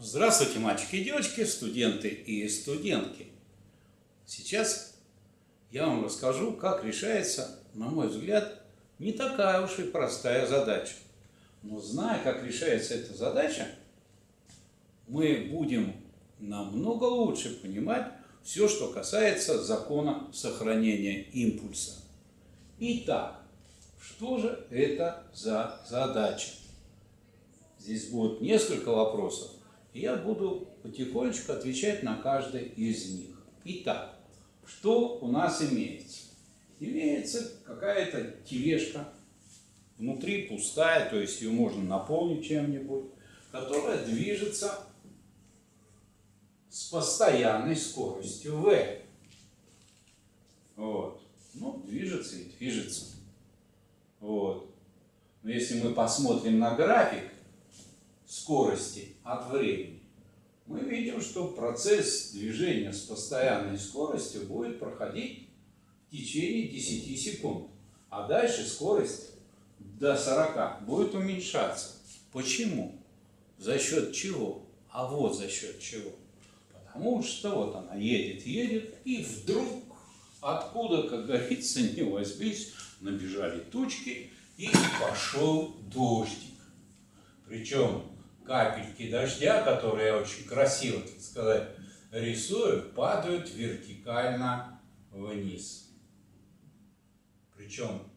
Здравствуйте, мальчики и девочки, студенты и студентки. Сейчас я вам расскажу, как решается, на мой взгляд, не такая уж и простая задача. Но зная, как решается эта задача, мы будем намного лучше понимать все, что касается закона сохранения импульса. Итак, что же это за задача? Здесь будет несколько вопросов, и я буду потихонечку отвечать на каждый из них. Итак, что у нас имеется? Имеется какая-то тележка, внутри пустая, то есть ее можно наполнить чем-нибудь, которая движется с постоянной скоростью v. Вот. Ну, движется и движется. Вот. Но если мы посмотрим на график скорости от времени, мы видим, что процесс движения с постоянной скоростью будет проходить в течение 10 секунд. А дальше скорость до 40 будет уменьшаться. Почему? За счет чего? А вот за счет чего. Потому что вот она едет, и вдруг, откуда, как говорится, не возьмись, набежали тучки, и пошел дождик. Причем капельки дождя, которые я очень красиво, так сказать, рисую, падают вертикально вниз. Причем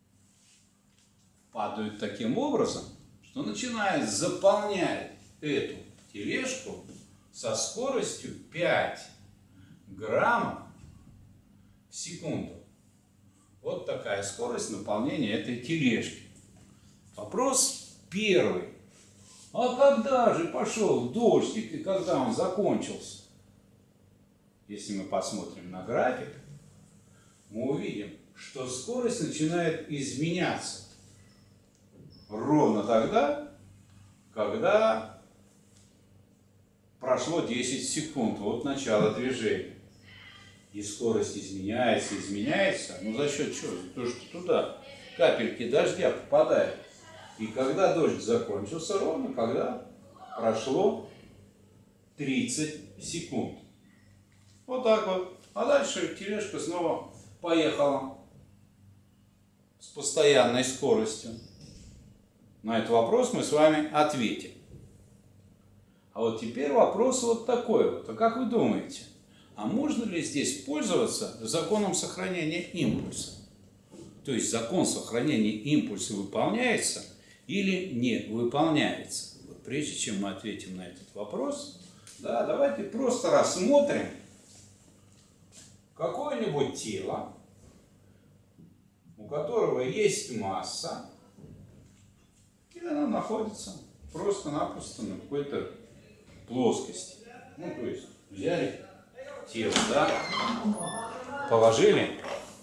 падают таким образом, что начинает заполнять эту тележку со скоростью 5 граммов в секунду. Вот такая скорость наполнения этой тележки. Вопрос первый. А когда же пошел дождик и когда он закончился? Если мы посмотрим на график, мы увидим, что скорость начинает изменяться ровно тогда, когда прошло 10 секунд от начала движения. И скорость изменяется, изменяется. Ну за счет чего? Потому что туда капельки дождя попадают. И когда дождь закончился, ровно когда прошло 30 секунд. Вот так вот. А дальше тележка снова поехала с постоянной скоростью. На этот вопрос мы с вами ответим. А вот теперь вопрос вот такой вот. А как вы думаете, а можно ли здесь пользоваться законом сохранения импульса? То есть закон сохранения импульса выполняется или не выполняется? Вот прежде чем мы ответим на этот вопрос, да, давайте просто рассмотрим какое-нибудь тело, у которого есть масса, и она находится просто-напросто на какой-то плоскости. Ну, то есть взяли тело, да, положили,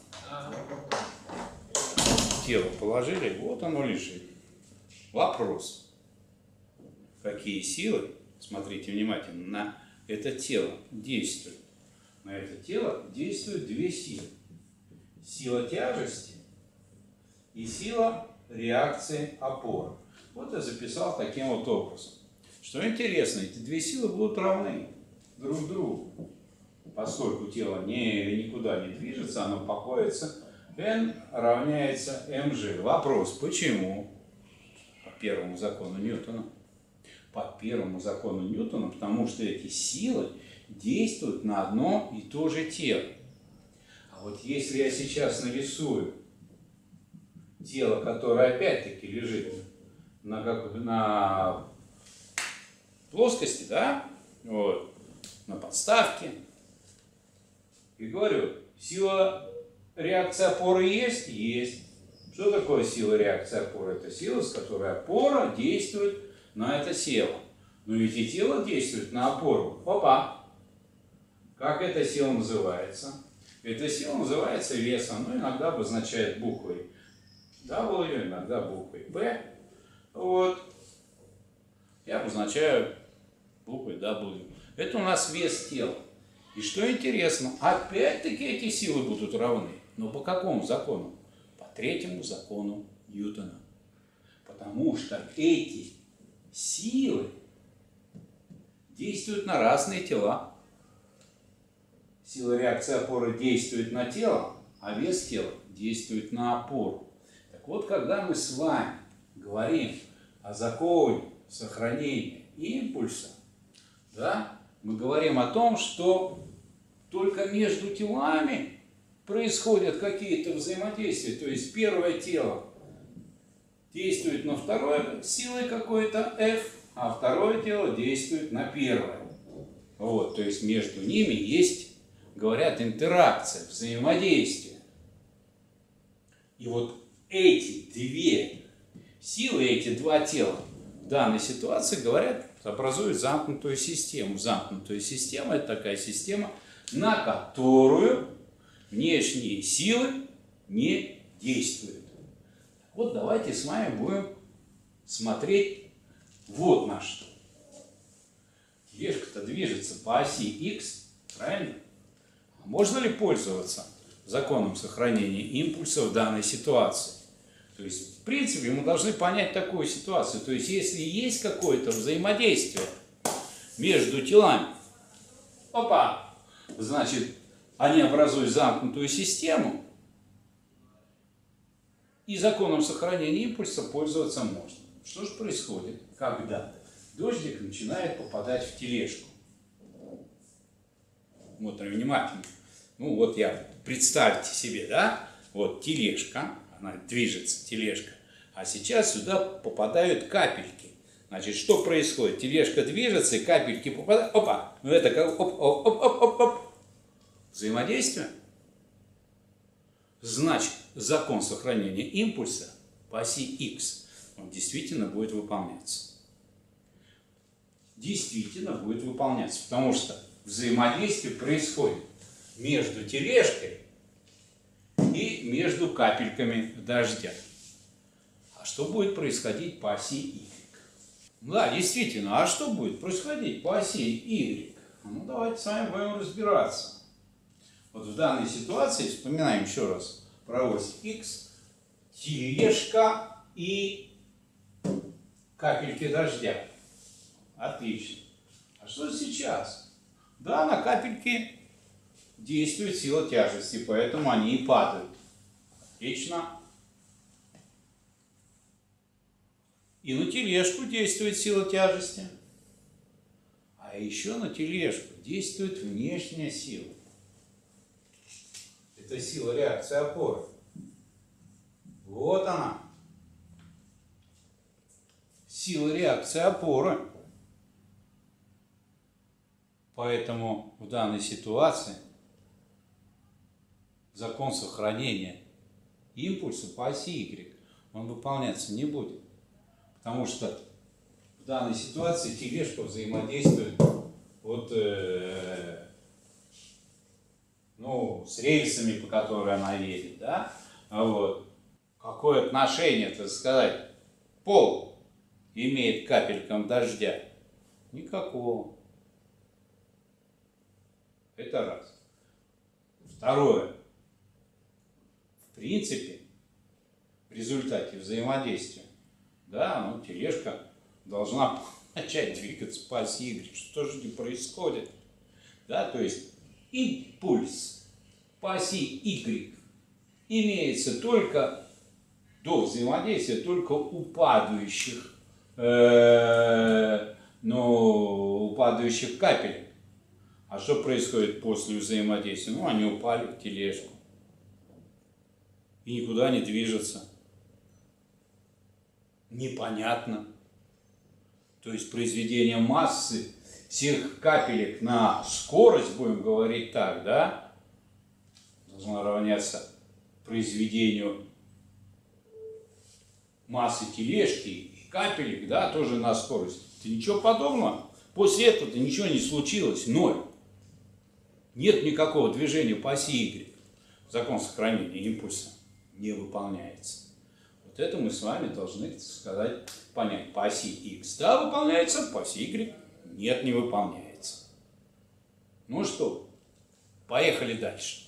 тело положили, вот оно лежит. Вопрос. Какие силы, смотрите внимательно, на это тело действуют? На это тело действуют две силы. Сила тяжести и сила реакции опоры. Вот я записал таким вот образом. Что интересно, эти две силы будут равны друг другу. Поскольку тело никуда не движется, оно покоится, N равняется mg. Вопрос, почему? По первому закону Ньютона. По первому закону Ньютона, потому что эти силы действуют на одно и то же тело. А вот если я сейчас нарисую тело, которое опять-таки лежит на плоскости, да, вот, на подставке, и говорю, сила реакции опоры есть? Есть. Что такое сила реакции опоры? Это сила, с которой опора действует на это тело. Но ведь и тело действует на опору. Опа! Как эта сила называется? Эта сила называется весом. Ну, иногда обозначает буквой W, иногда буквой P. Вот. Я обозначаю буквой W. Это у нас вес тела. И что интересно, опять-таки эти силы будут равны. Но по какому закону? По третьему закону Ньютона. Потому что эти силы действуют на разные тела. Сила реакции опоры действует на тело, а вес тела действует на опору. Так вот, когда мы с вами говорим о законе сохранения импульса, да, мы говорим о том, что только между телами происходят какие-то взаимодействия. То есть первое тело действует на второе силой какой-то F, а второе тело действует на первое. Вот, то есть между ними есть, говорят, интеракция, взаимодействие. И вот эти две силы, эти два тела в данной ситуации, говорят, образуют замкнутую систему. Замкнутая система – это такая система, на которую внешние силы не действуют. Вот давайте с вами будем смотреть вот на что. Тележка-то движется по оси X, правильно? А можно ли пользоваться законом сохранения импульса в данной ситуации? То есть, в принципе, мы должны понять такую ситуацию. То есть, если есть какое-то взаимодействие между телами, опа, значит, они образуют замкнутую систему, и законом сохранения импульса пользоваться можно. Что же происходит, когда дождик начинает попадать в тележку? Смотрим внимательно. Ну вот представьте себе, да, вот тележка, она движется, тележка, а сейчас сюда попадают капельки. Значит, что происходит? Тележка движется, и капельки попадают. Опа! Ну это как оп-оп-оп-оп-оп. Взаимодействие. Значит, закон сохранения импульса по оси X он действительно будет выполняться. Действительно будет выполняться, потому что взаимодействие происходит между тележкой и между капельками дождя. А что будет происходить по оси Y? Да, действительно, а что будет происходить по оси Y? Ну, давайте с вами будем разбираться. Вот в данной ситуации, вспоминаем еще раз про ось X, тележка и капельки дождя. Отлично. А что сейчас? Да, на капельки действует сила тяжести, поэтому они и падают. Отлично. И на тележку действует сила тяжести. А еще на тележку действует внешняя сила. Это сила реакции опоры. Вот она. Сила реакции опоры. Поэтому в данной ситуации закон сохранения импульса по оси Y он выполняться не будет. Потому что в данной ситуации тележка взаимодействует вот, с рельсами, по которым она едет. Да? Вот. Какое отношение, так сказать, пол имеет к капелькам дождя? Никакого. Это раз. Второе. В принципе, в результате взаимодействия, да, тележка должна начать двигаться по оси Y. Что же не происходит? Да, то есть импульс по оси Y имеется только до взаимодействия только у падающих, падающих капелек. А что происходит после взаимодействия? Они упали в тележку и никуда не движутся. Непонятно. То есть произведение массы всех капелек на скорость, будем говорить так, да, должно равняться произведению массы тележки и капелек, да, тоже на скорость. Это ничего подобного. После этого-то ничего не случилось. Ноль. Нет никакого движения по оси Y. Закон сохранения импульса не выполняется. Вот это мы с вами должны, так сказать, понять. По оси X да, выполняется, по оси Y нет, не выполняется. Ну что, поехали дальше.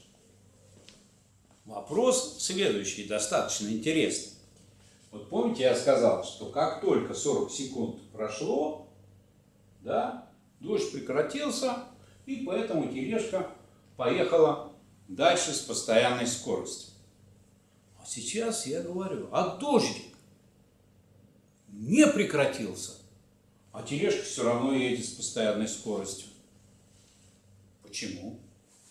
Вопрос следующий, достаточно интересный. Вот помните, я сказал, что как только 40 секунд прошло, да, Дождь прекратился, и поэтому тележка поехала дальше с постоянной скоростью. А сейчас я говорю, а дождик не прекратился, а тележка все равно едет с постоянной скоростью. Почему?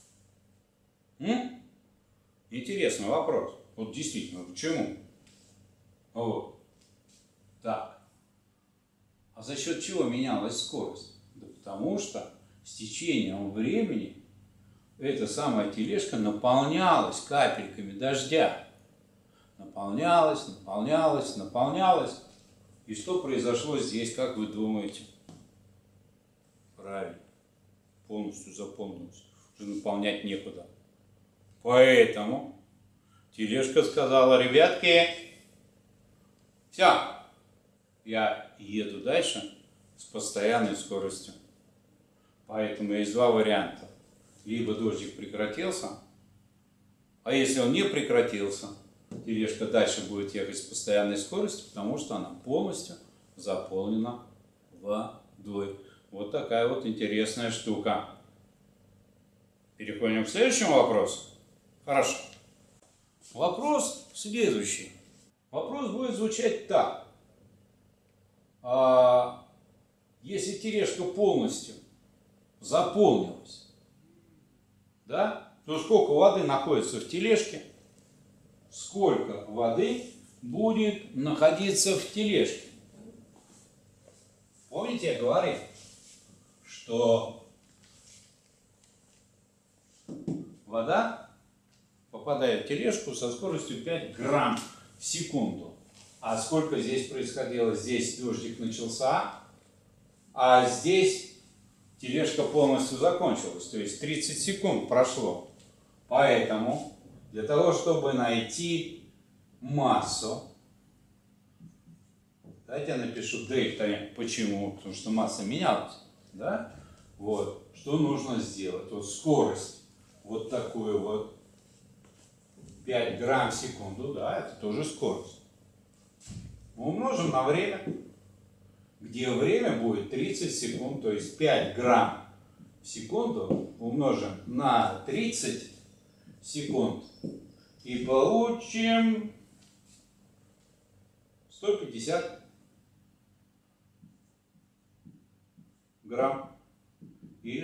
Интересный вопрос. Вот действительно, почему? Вот. Так. А за счет чего менялась скорость? Да потому что с течением времени эта самая тележка наполнялась капельками дождя. Наполнялась, наполнялась, наполнялась. И что произошло здесь, как вы думаете? Правильно. Полностью заполнилась. Уже наполнять некуда. Поэтому тележка сказала: ребятки, все, я еду дальше с постоянной скоростью. Поэтому есть два варианта. Либо дождик прекратился, а если он не прекратился, тележка дальше будет ехать с постоянной скоростью, потому что она полностью заполнена водой. Вот такая вот интересная штука. Переходим к следующему вопросу. Хорошо. Вопрос следующий. Вопрос будет звучать так. Если тележка полностью заполнилась, да, то сколько воды находится в тележке? Сколько воды будет находиться в тележке? Помните, я говорил, что вода попадает в тележку со скоростью 5 грамм в секунду. А сколько здесь происходило? Здесь дождик начался, а здесь тележка полностью закончилась. То есть 30 секунд прошло. Поэтому для того, чтобы найти массу, давайте я напишу дельта. Почему? Потому что масса менялась. Да? Вот. Что нужно сделать? Вот скорость вот такую вот 5 грамм в секунду, да, это тоже скорость. Мы умножим на время, где время будет 30 секунд, то есть 5 грамм в секунду умножим на 30 секунд и получим 150 грамм или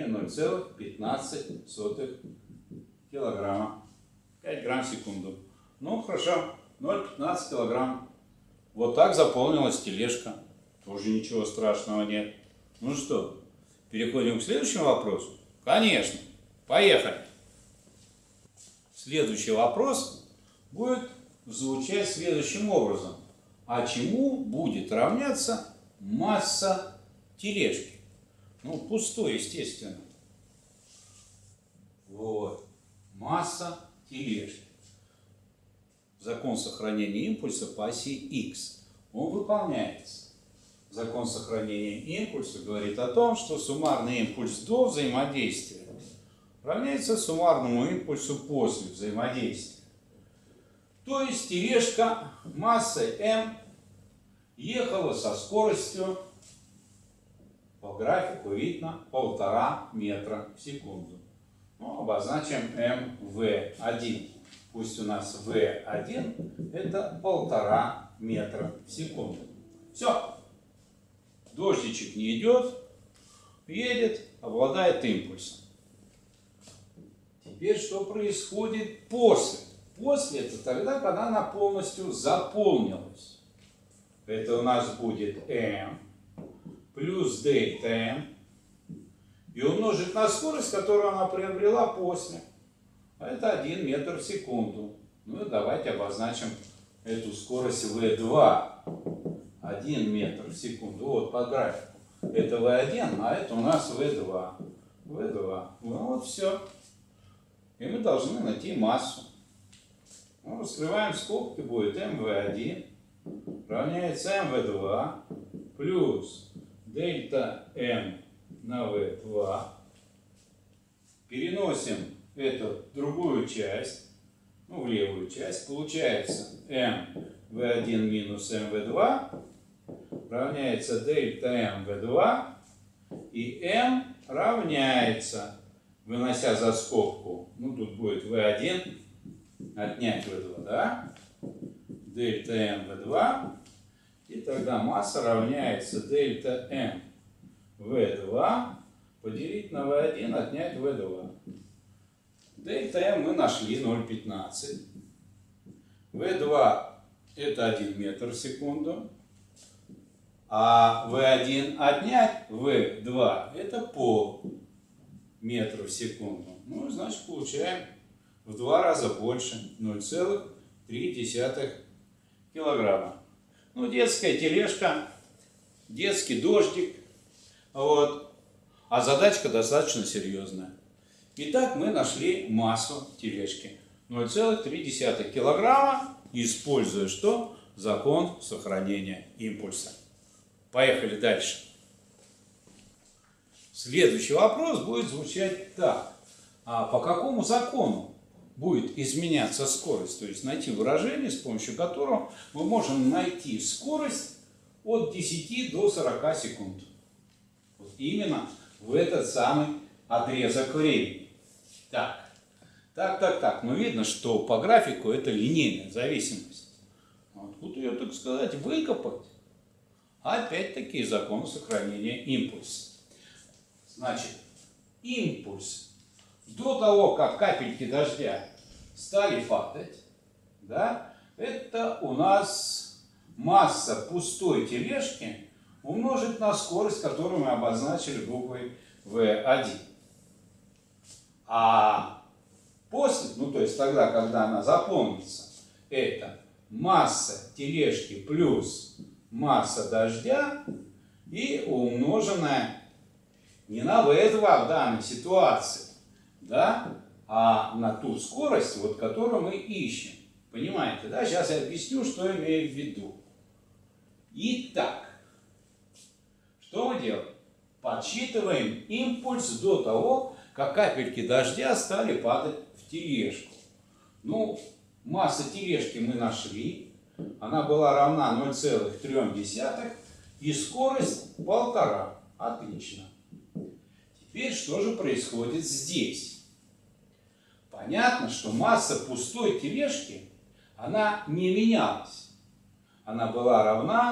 0,15 килограмма. 5 грамм в секунду. Ну, хорошо, 0,15 килограмм. Вот так заполнилась тележка. Тоже ничего страшного нет. Ну что, переходим к следующему вопросу? Конечно. Поехали. Следующий вопрос будет звучать следующим образом. А чему будет равняться масса тележки? Ну, пустой, естественно. Вот. Масса тележки. Закон сохранения импульса по оси X. Он выполняется. Закон сохранения импульса говорит о том, что суммарный импульс до взаимодействия равняется суммарному импульсу после взаимодействия. То есть тележка массой m ехала со скоростью, по графику видно, 1,5 метра в секунду. Ну, обозначим mv1. Пусть у нас v1 это 1,5 метра в секунду. Все. Дождичек не идет, едет, обладает импульсом. Теперь что происходит после? После это тогда, когда она полностью заполнилась. Это у нас будет m плюс дельта m и умножить на скорость, которую она приобрела после. А это 1 метр в секунду. Ну и давайте обозначим эту скорость v2. 1 метр в секунду. Вот по графику. Это v1, а это у нас v2. v2. Ну вот все. И мы должны найти массу. Ну, раскрываем скобки, будет mv1 равняется mv2 плюс дельта m на v2. Переносим эту другую часть, ну, в левую часть. Получается mv1 минус mv2 равняется дельта mv2 И m равняется, вынося за скобку, ну тут будет v1 отнять v2, да? Дельта m v2. И тогда масса равняется дельта m v2 поделить на v1 отнять v2. Дельта m мы нашли 0,15. v2 это 1 метр в секунду. А v1 отнять v2 это полметра в секунду. Ну, значит, получаем в 2 раза больше, 0,3 килограмма. Ну, детская тележка, детский дождик. Вот. А задачка достаточно серьезная. Итак, мы нашли массу тележки. 0,3 килограмма, используя что? Закон сохранения импульса. Поехали дальше. Следующий вопрос будет звучать так. А по какому закону будет изменяться скорость? То есть найти выражение, с помощью которого мы можем найти скорость от 10 до 40 секунд. Вот именно в этот самый отрезок времени. Так. Но видно, что по графику это линейная зависимость. Откуда ее, так сказать, выкопать? Опять-таки закон сохранения импульса. Значит, импульс до того, как капельки дождя стали падать, да, это у нас масса пустой тележки умножить на скорость, которую мы обозначили буквой v1. А после, ну то есть тогда, когда она заполнится, это масса тележки плюс масса дождя и умноженная не на v2 в данной ситуации, да, а на ту скорость, вот, которую мы ищем. Понимаете, да? Сейчас я объясню, что имею в виду. Итак, что мы делаем? Подсчитываем импульс до того, как капельки дождя стали падать в тележку. Ну, масса тележки мы нашли. Она была равна 0,3 и скорость 1,5. Отлично. Теперь что же происходит здесь? Понятно, что масса пустой тележки, она не менялась. Она была равна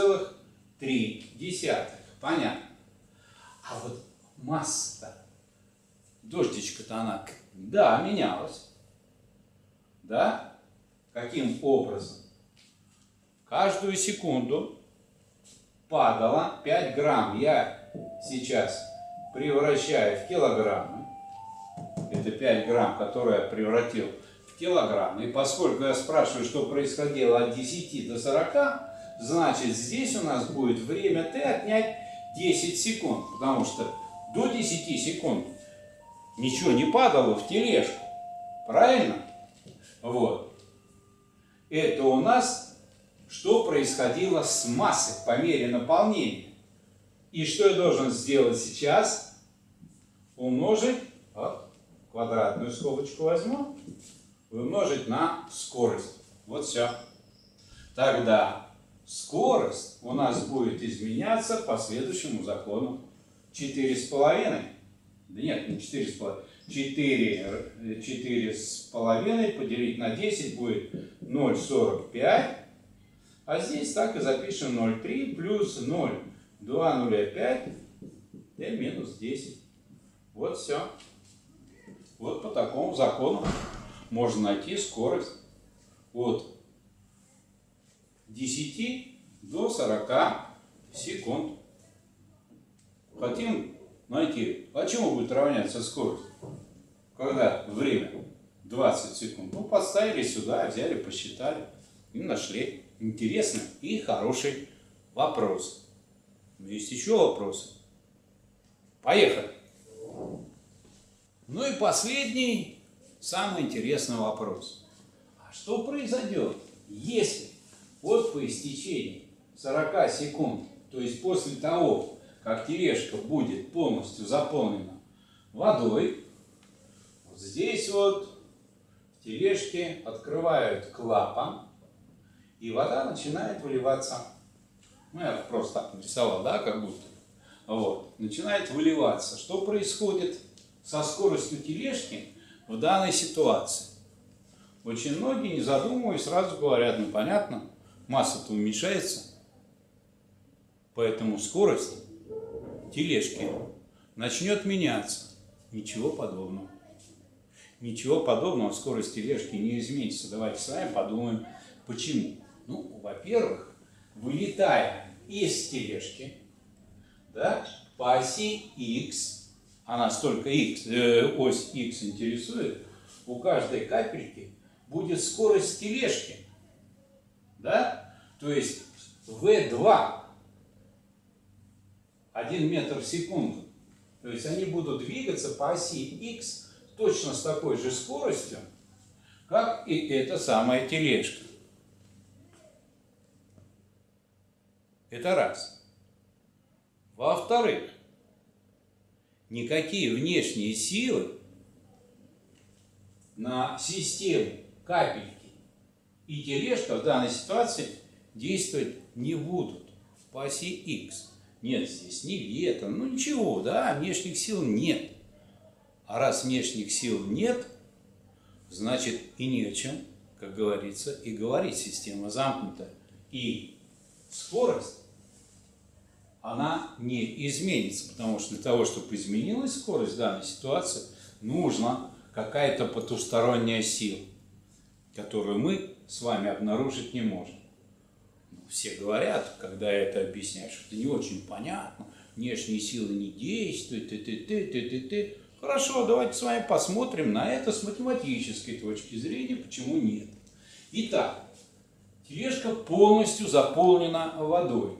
0,3. Понятно. А вот масса-то, дождичка-то она, да, менялась. Да? Каким образом? Каждую секунду падало 5 грамм. Я сейчас превращаю в килограммы. Это 5 грамм, которые я превратил в килограммы. И поскольку я спрашиваю, что происходило от 10 до 40, значит, здесь у нас будет время t отнять 10 секунд. Потому что до 10 секунд ничего не падало в тележку. Правильно? Вот. Это у нас что происходило с массой по мере наполнения. И что я должен сделать сейчас? Умножить, вот, квадратную скобочку возьму, умножить на скорость. Вот все. Тогда скорость у нас будет изменяться по следующему закону. 4,5. Да нет, не 4,5. 4,5 поделить на 10 будет 0,45. А здесь так и запишем 0,3 плюс 0,205 t минус 10. Вот все. Вот по такому закону можно найти скорость от 10 до 40 секунд. Хотим найти, а чему будет равняться скорость, когда время 20 секунд. Ну, подставили сюда, взяли, посчитали и нашли. Интересный и хороший вопрос. Но есть еще вопросы. Поехали. Ну и последний, самый интересный вопрос. А что произойдет, если вот по истечении 40 секунд, то есть после того, как тележка будет полностью заполнена водой, вот здесь вот в тележке открывают клапан, и вода начинает выливаться. Ну, я просто так нарисовал, да, как будто. вот, начинает выливаться. Что происходит со скоростью тележки в данной ситуации? Очень многие, не задумываясь, сразу говорят: ну понятно, масса-то уменьшается, поэтому скорость тележки начнет меняться. Ничего подобного. Ничего подобного, скорость тележки не изменится. Давайте с вами подумаем, почему. Ну, во-первых, вылетая из тележки, да, по оси X, а нас только ось X интересует, у каждой капельки будет скорость тележки, да, то есть V2, 1 метр в секунду. То есть они будут двигаться по оси X точно с такой же скоростью, как и эта самая тележка. Это раз. Во-вторых, никакие внешние силы на систему капельки и тележка в данной ситуации действовать не будут по оси X. Нет здесь ни ветра, ну ничего, да, внешних сил нет. А раз внешних сил нет, значит и не о чем, как говорится, и говорить. Система замкнута. И скорость, она не изменится, потому что для того, чтобы изменилась скорость в данной ситуации, нужна какая-то потусторонняя сила, которую мы с вами обнаружить не можем. Все говорят, когда это объясняют, что это не очень понятно, внешние силы не действуют, Хорошо, давайте с вами посмотрим на это с математической точки зрения, почему нет. Итак, тележка полностью заполнена водой.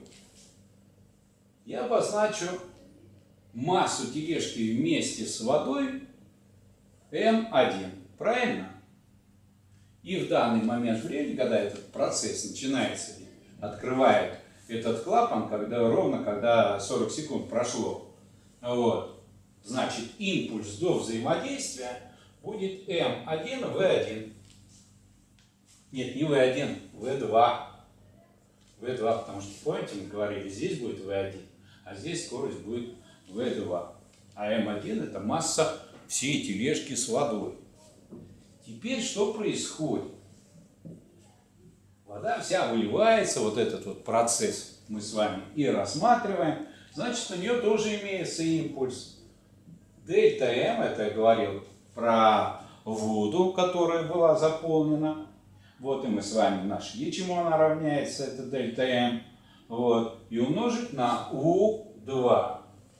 Я обозначу массу тележки вместе с водой М1, правильно? И в данный момент времени, когда этот процесс начинается, открывает этот клапан, когда 40 секунд прошло, вот, значит, импульс до взаимодействия будет М1 В1. Нет, не В1, В2. В2, потому что, помните, мы говорили, здесь будет В1, а здесь скорость будет В2. А М1 это масса всей тележки с водой. Теперь что происходит? Вода вся выливается, вот этот вот процесс мы с вами и рассматриваем. Значит, у нее тоже имеется импульс. Дельта М, это я говорил про воду, которая была заполнена. Вот и мы с вами нашли, чему она равняется, это дельта М. Вот, и умножить на У2.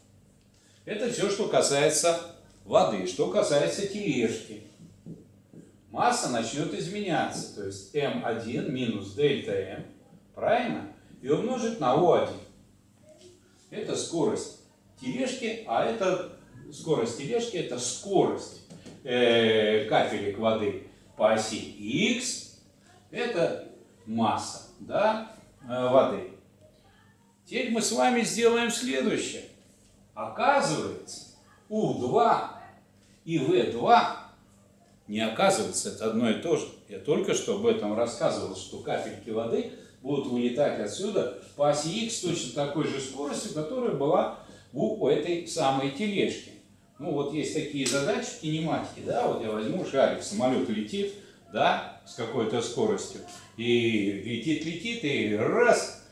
Это все, что касается воды. Что касается тележки. Масса начнет изменяться, то есть М1 минус дельта М, правильно? И умножить на У1. Это скорость тележки, а это скорость тележки, это скорость капелек воды по оси X, это масса, да, воды. Теперь мы с вами сделаем следующее. Оказывается, У2 и В2 не оказывается, это одно и то же. Я только что об этом рассказывал, что капельки воды будут вылетать отсюда по оси X точно такой же скоростью, которая была у этой самой тележки. Ну вот есть такие задачи в кинематике, да, вот я возьму шарик, самолет летит, да, с какой-то скоростью, и летит, и раз,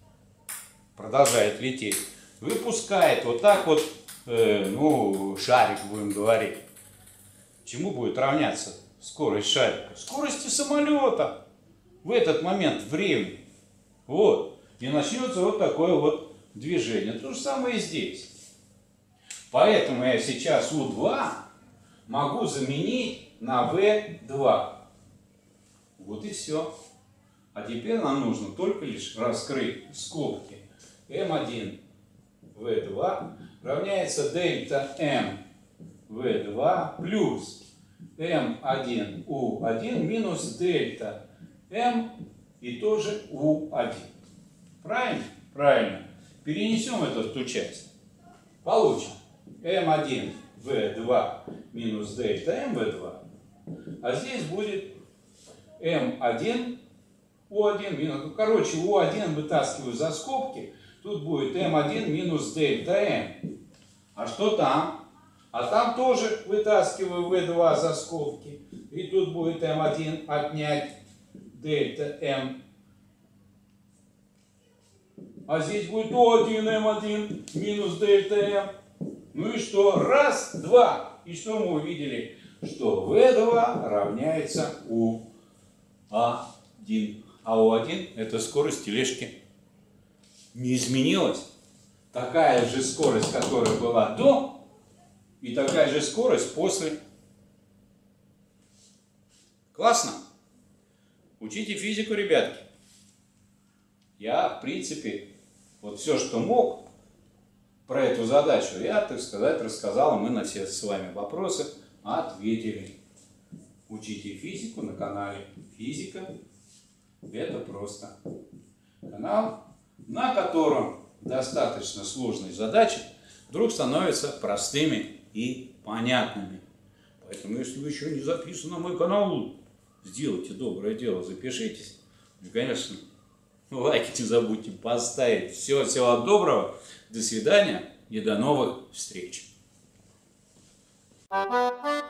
продолжает лететь, выпускает вот так вот, шарик, будем говорить. Чему будет равняться скорость шарика? Скорости самолета в этот момент времени. Вот. И начнется вот такое вот движение. То же самое и здесь. Поэтому я сейчас У2 могу заменить на В2. Вот и все. А теперь нам нужно только лишь раскрыть скобки. М1 В2 равняется дельта М В2 плюс М1 У1 минус дельта М и тоже У1. Правильно? Правильно. Перенесем это в ту часть. Получим М1 В2 минус дельта М В2. А здесь будет М1 У1 минус... Короче, У1 вытаскиваю за скобки. Тут будет М1 минус дельта М. А что там? А там тоже вытаскиваю В2 за скобки. И тут будет М1 отнять дельта М. А здесь будет О1 М1 минус дельта М. Ну и что? Раз, два. И что мы увидели? Что В2 равняется УА1. А УА1 это скорость тележки. Не изменилась. Такая же скорость, которая была до, и такая же скорость после. Классно? Учите физику, ребятки. Я, в принципе, вот все, что мог про эту задачу, я, так сказать, рассказал, и мы на все с вами вопросы ответили. Учите физику на канале Физика. Это просто. Канал, на котором достаточно сложные задачи вдруг становятся простыми и понятными. Поэтому, если вы еще не записаны на мой канал, сделайте доброе дело, запишитесь. И, конечно, лайки не забудьте поставить. Всего доброго, до свидания и до новых встреч.